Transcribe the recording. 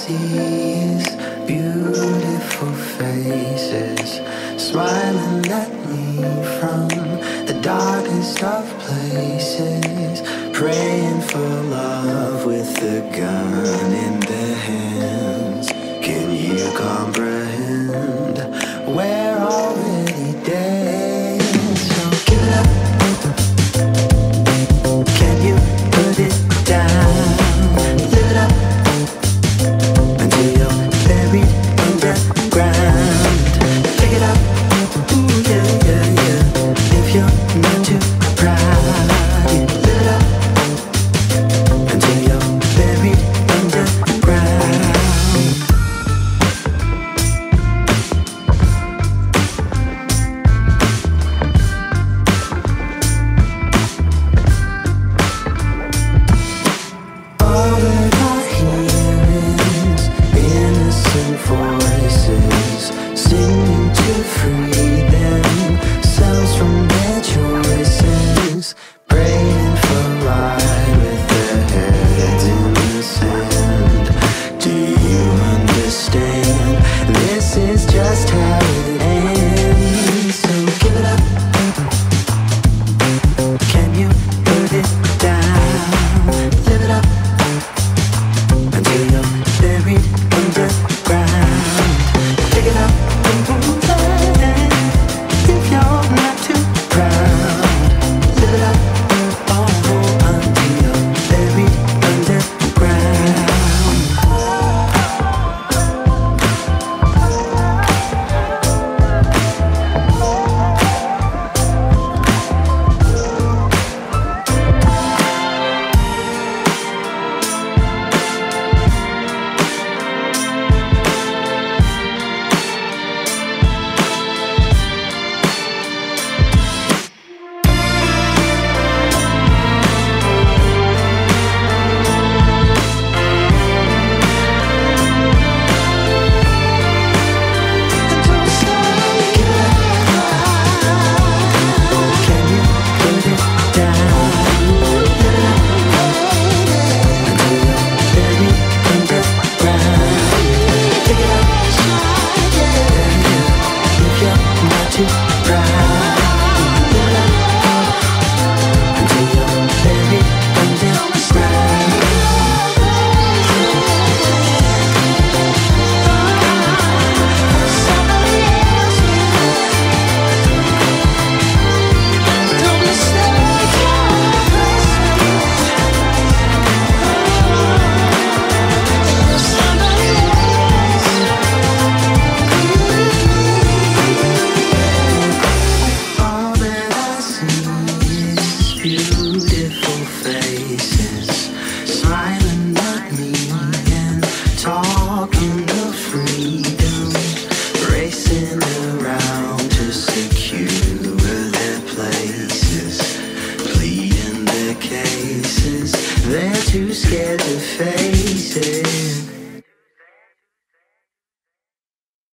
see is beautiful faces smiling at me from the darkest of places, praying for love with a gun in their hands. Can you comprehend? We're already dead, so give it up. Can you put it down? Live it up until you're buried underground. Pick it up, ooh yeah, yeah, yeah. If you're not too proud, yeah, live it up until you're buried underground. All that I hear is innocent voices singing to free themselves from their choices, praying for light with their heads in the sand. Do you understand? This is just how